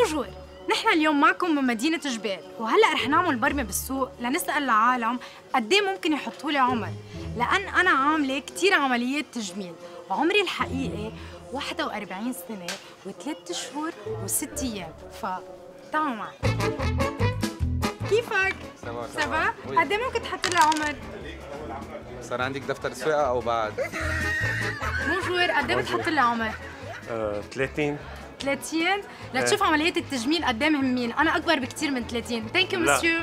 بونجور، نحن اليوم معكم من مدينة جبال، وهلا رح نعمل برمة بالسوق لنسأل العالم قد ايه ممكن يحطوا لي عمر، لأن أنا عاملة كثير عمليات تجميل، وعمري الحقيقي 41 سنة و3 شهور و6 أيام، فتعالوا معي. كيفك؟ سافا؟ قد ايه ممكن تحط لي عمر؟ صار عندك دفتر سواقة أو بعد؟ بونجور، قد ايه بتحط لي عمر؟ 30. 30 لتشوف عمليات التجميل قد ايه مهمين، انا اكبر بكثير من 30. ثانك يو مسيو.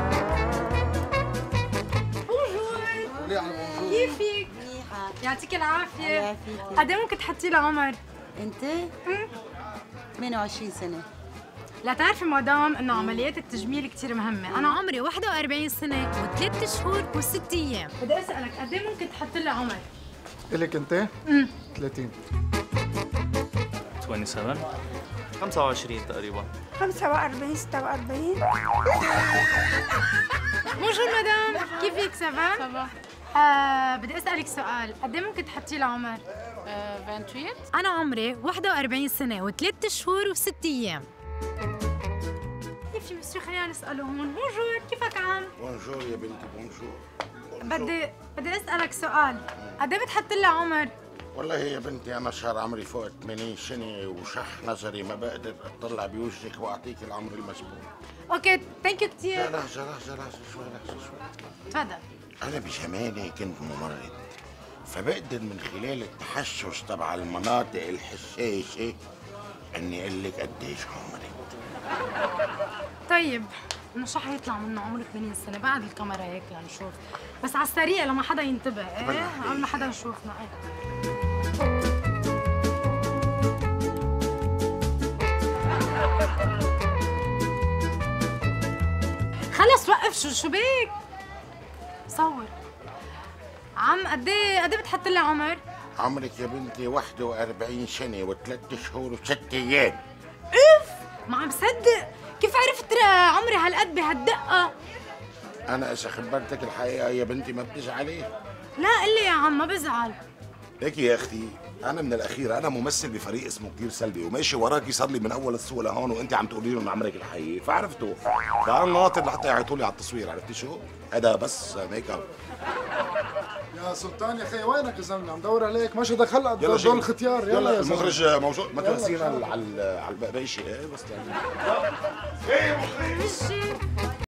بونجور، كيفك؟ منيحة. يعطيك العافية. يعافيك. قد ايه ممكن تحطي لي عمر؟ انت 28 سنة. لا تعرفي مدام انه عمليات التجميل كثير مهمة، انا عمري 41 سنة و3 شهور و6 ايام، بدي اسألك قد ايه ممكن تحط لي عمر؟ إلك أنت؟ 30. 27. 25 تقريبا. 45 46. بونجور مدام، كيفك؟ سافا؟ سافا. بدي اسألك سؤال، قد ايه ممكن تحطي لي عمر؟ 28. أنا عمري 41 سنة و3 شهور و6 أيام. كيف مسيو؟ خلينا نسأله هون. بونجور، كيفك عم؟ بونجور يا بنتي، بونجور. بدي أسألك سؤال، قد ايه بتحط لي عمر؟ والله يا بنتي أنا صار عمري فوق 80 سنة وشح نظري ما بقدر أطلع بوجهك وأعطيك العمر المسبوق. أوكي، ثانك يو كثير. لحظة شوي. تفضل. أنا بزماني كنت ممرض، فبقدر من خلال التحسس تبع المناطق الحساسة إني أقول لك قديش عمرك. طيب، إنه شو حيطلع منه عمره 80 سنة بعد الكاميرا هيك لنشوف، بس على السريع لما حدا ينتبه، إيه؟ قبل ما حدا يشوفنا، إيه. خلص وقف، شو بيك؟ صور. عم قد ايه بتحط لي عمر؟ عمرك يا بنتي 41 سنة و3 شهور و6 أيام. ما عم صدق، كيف عرفت عمري هالقد بهالدقة؟ أنا إذا خبرتك الحقيقة يا بنتي ما بتزعلي؟ لا قل لي يا عم، ما بزعل. ليك يا اختي، انا من الاخير انا ممثل بفريق اسمه كتير سلبي وماشي وراكي صار لي من اول السوق لهون وانت عم تقولي لهم عمرك الحقيقي فعرفته، فانا ناطر لحتى يعيطوا لي على التصوير. عرفتي شو؟ هذا بس ميك اب. يا سلطان يا أخي وينك يا زلمة؟ عم دور عليك، ماشي دخل يلا دول الختيار. يلا يا زلمة. المخرج موجود، ما تنسينا على باقي شيء. بس مشي.